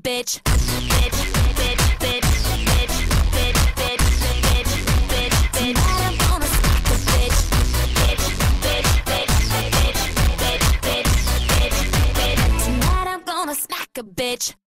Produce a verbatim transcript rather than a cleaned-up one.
bitch. Bitch, bitch, bitch, bitch, bitch, bitch, bitch, bitch. Tonight I'm gonna smack a bitch. Bitch, bitch, bitch, bitch, bitch, bitch, bitch, bitch. Tonight I'm gonna smack a bitch.